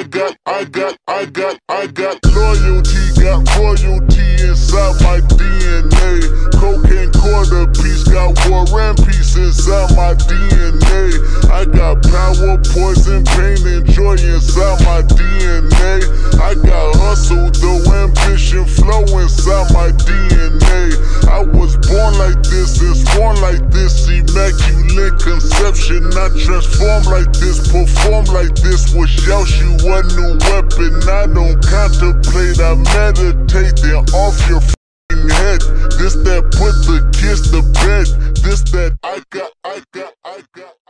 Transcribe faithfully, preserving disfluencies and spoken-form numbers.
I got, I got, I got, I got loyalty, got royalty inside my D N A. Cocaine quarter piece, got war and peace inside my D N A. I got power, poison, pain, and joy inside my D N A. I got hustle, though ambition, flow inside my D N A. I was born like this and sworn like this, immaculate conception. I transform like this, perform like this, wish out you a new weapon. I don't contemplate, I meditate, then off your f***ing head. This that put the kids to bed, this that I got, I got, I got